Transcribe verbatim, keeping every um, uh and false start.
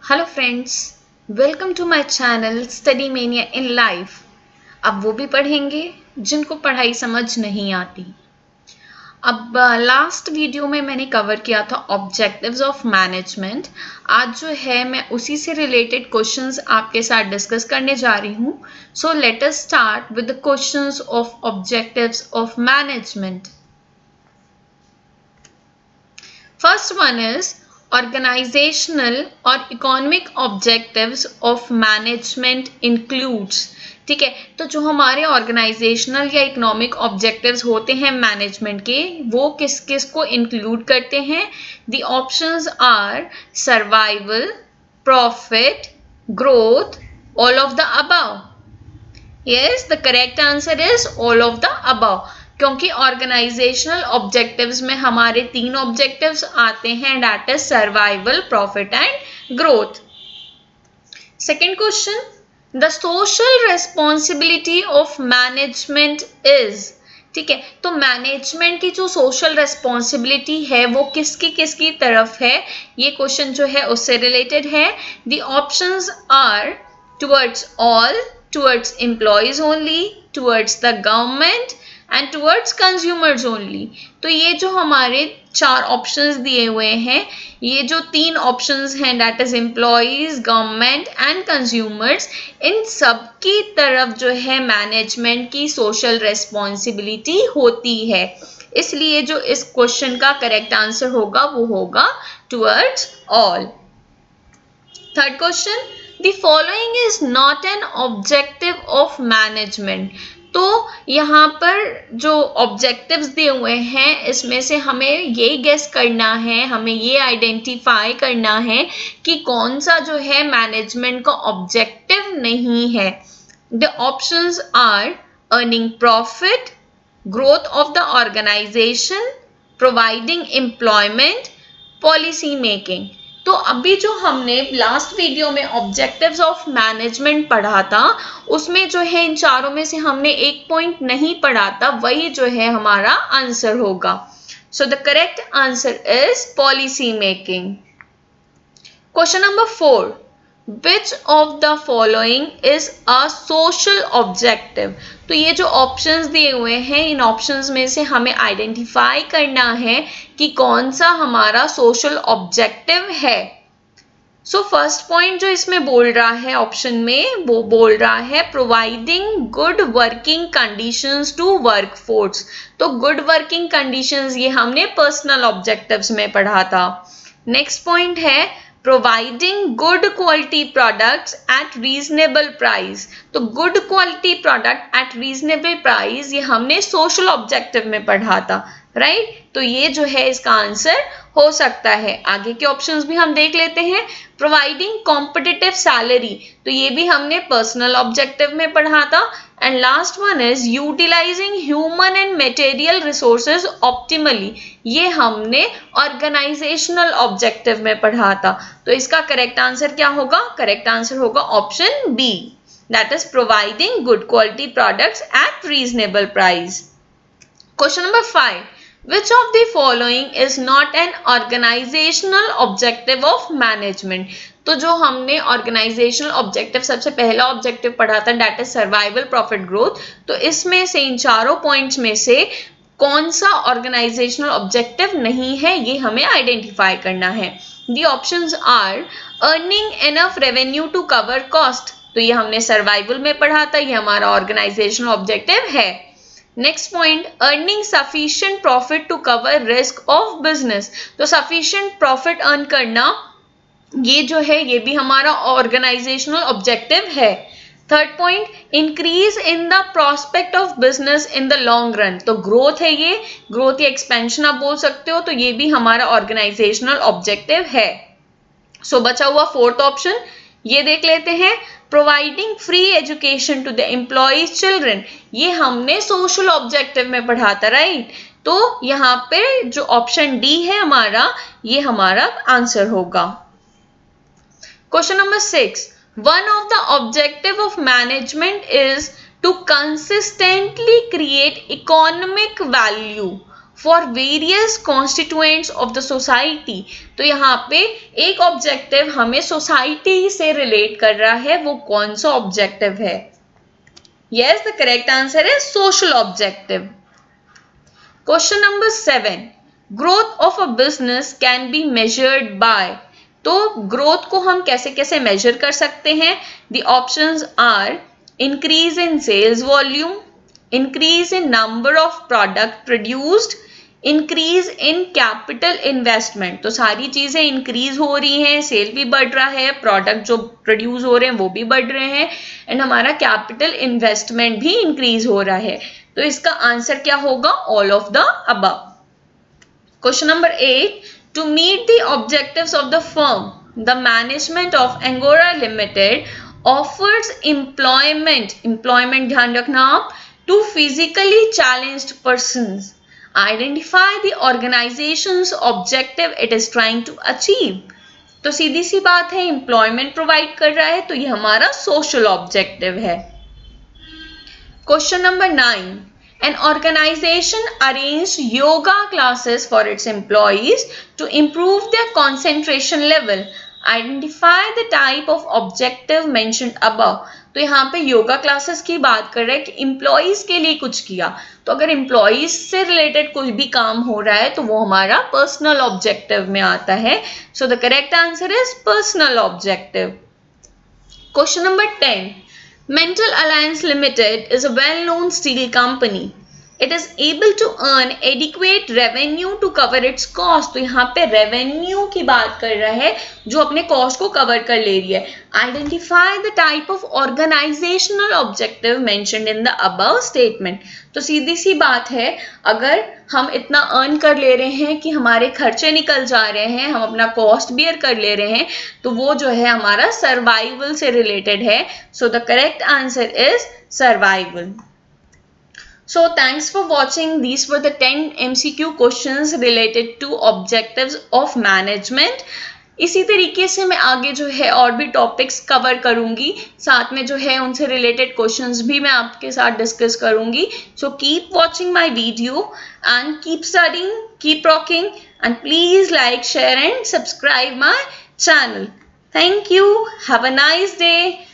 Hello friends, welcome to my channel study mania in life. अब वो भी पढ़ेंगे जिनको पढ़ाई समझ नहीं आती। अब लास्ट वीडियो में मैंने कवर किया था ऑब्जेक्टिव्स ऑफ मैनेजमेंट। आज जो है मैं उसी से रिलेटेड क्वेश्चंस आपके साथ डिस्कस करने जा रही हूँ। So let us start with the questions of objectives of management. First one is organizational और economic objectives of management includes। ठीक है, तो जो हमारे ऑर्गेनाइजेशनल या इकोनॉमिक ऑब्जेक्टिव्स होते हैं मैनेजमेंट के, वो किस किस को इंक्लूड करते हैं? The options are survival, profit, growth, all of the above. Yes, the correct answer is all of the above, क्योंकि ऑर्गेनाइजेशनल ऑब्जेक्टिव्स में हमारे तीन ऑब्जेक्टिव्स आते हैं, that is survival, profit and growth. Second question, the social responsibility of management is. ठीक है, तो management की जो सोशल रेस्पॉन्सिबिलिटी है वो किसकी किसकी तरफ है? ये क्वेश्चन जो है उससे रिलेटेड है। The options are towards all, towards employees only, towards the government and towards consumers only. तो ये जो हमारे चार ऑप्शंस दिए हुए हैं, ये जो तीन ऑप्शंस हैं that is employees, government and consumers, इन सब की तरफ जो है मैनेजमेंट की सोशल रेस्पॉन्सिबिलिटी होती है। इसलिए जो इस क्वेश्चन का करेक्ट आंसर होगा वो होगा towards all. Third question, the following is not an objective of management. तो यहाँ पर जो ऑब्जेक्टिव्स दिए हुए हैं इसमें से हमें ये गेस करना है, हमें ये आइडेंटिफाई करना है कि कौन सा जो है मैनेजमेंट का ऑब्जेक्टिव नहीं है। The options are earning profit, growth of the organisation, providing employment, policy making. तो अभी जो हमने लास्ट वीडियो में ऑब्जेक्टिव्स ऑफ मैनेजमेंट पढ़ा था उसमें जो है इन चारों में से हमने एक पॉइंट नहीं पढ़ा था, वही जो है हमारा आंसर होगा। So the correct answer is policy making. Question number four, which of the following is a social objective. तो ये जो ऑप्शंस दिए हुए हैं इन ऑप्शंस में से हमें आइडेंटिफाई करना है कि कौन सा हमारा सोशल ऑब्जेक्टिव है। सो फर्स्ट पॉइंट जो इसमें बोल रहा है ऑप्शन में, वो बोल रहा है providing good working conditions to workforce. तो गुड वर्किंग कंडीशंस ये हमने पर्सनल ऑब्जेक्टिव्स में पढ़ा था। नेक्स्ट पॉइंट है providing good quality products at reasonable price. तो good quality product at reasonable price ये हमने सोशल ऑब्जेक्टिव में पढ़ा था, राइट right? तो ये जो है इसका आंसर हो सकता है। आगे के ऑप्शंस भी हम देख लेते हैं। प्रोवाइडिंग कॉम्पिटिटिव सैलरी, तो ये भी हमने पर्सनल ऑब्जेक्टिव में पढ़ा था। And last one is utilising human and material resources optimally, ये हमने ऑर्गेनाइजेशनल ऑब्जेक्टिव में पढ़ा था। तो इसका करेक्ट आंसर क्या होगा? करेक्ट आंसर होगा option B, that is providing good quality products at reasonable price. Question number five, which of the following is not an organizational objective of management। तो जो हमने ऑर्गेनाइजेशनल ऑब्जेक्टिव सबसे पहला objective पढ़ा था that is survival, profit, growth, तो इसमें से इन चारों पॉइंट्स में से कौन सा ऑर्गेनाइजेशनल ऑब्जेक्टिव नहीं है ये हमें आइडेंटिफाई करना है। The options are earning enough revenue to cover cost, तो ये हमने सर्वाइवल में पढ़ा था, ये हमारा ऑर्गेनाइजेशनल ऑब्जेक्टिव है। Next point, earning sufficient profit to cover risk of business, तो सफिशिएंट प्रॉफिट अर्न करना ये जो है ये भी हमारा ऑर्गेनाइजेशनल ऑब्जेक्टिव है। Third point, increase in the prospect of business in the long run, तो ग्रोथ है, ये ग्रोथ या एक्सपेंशन आप बोल सकते हो, तो ये भी हमारा ऑर्गेनाइजेशनल ऑब्जेक्टिव है। सो so, बचा हुआ फोर्थ ऑप्शन ये देख लेते हैं, providing free education to the employees children, ये हमने सोशल ऑब्जेक्टिव में पढ़ा था, राइट। तो यहाँ पे जो ऑप्शन डी है हमारा, ये हमारा आंसर होगा। Question number six, one of the objective of management is to consistently create economic value for various constituents of the society. तो यहाँ पे एक ऑब्जेक्टिव हमें सोसाइटी से रिलेट कर रहा है, वो कौन सा ऑब्जेक्टिव है? यस, द करेक्ट आंसर है social objective. Question number seven, growth of a business can be measured by. तो ग्रोथ को हम कैसे कैसे मेजर कर सकते हैं? The options are increase in sales volume, increase in number of product produced, increase in capital investment. तो सारी चीजें इंक्रीज हो रही हैं, सेल भी बढ़ रहा है, प्रोडक्ट जो प्रोड्यूस हो रहे हैं वो भी बढ़ रहे हैं, एंड हमारा कैपिटल इन्वेस्टमेंट भी इंक्रीज हो रहा है। तो इसका आंसर क्या होगा? All of the above. Question number eight, to meet the objectives of the firm, the management of Angora limited offers employment, employment ध्यान रखना आप, to physically challenged persons. Identify the organization's objective it is trying to achieve. तो सीधी सी बात है, employment provide कर रहा है, तो ये हमारा सोशल ऑब्जेक्टिव है। Question number nine, an organization arranged yoga classes for its employees to improve their concentration level. Identify the type of objective mentioned above. तो यहाँ पे योगा क्लासेस की बात कर रहे हैं कि एम्प्लॉइज के लिए कुछ किया, तो अगर एम्प्लॉइज से रिलेटेड कुछ भी काम हो रहा है तो वो हमारा पर्सनल ऑब्जेक्टिव में आता है। So the correct answer is personal objective. Question number ten, mental alliance limited is a well known steel company. It is able to earn adequate revenue to cover its cost. तो यहाँ पे revenue की बात कर रहा है जो अपने cost को cover कर ले रही है। Identify the type of organizational objective mentioned in the above statement. तो सीधी सी बात है, अगर हम इतना earn कर ले रहे हैं कि हमारे खर्चे निकल जा रहे हैं, हम अपना cost bear कर ले रहे हैं, तो वो जो है हमारा survival से related है। So the correct answer is survival. So thanks for watching. These were the ten M C Q questions related to objectives of management. इसी तरीके से मैं आगे जो है और भी टॉपिक्स कवर करूंगी, साथ में जो है उनसे रिलेटेड क्वेश्चंस भी मैं आपके साथ डिस्कस करूंगी। So keep watching my video and keep studying, keep rocking, and please like, share and subscribe my channel. Thank you, have a nice day.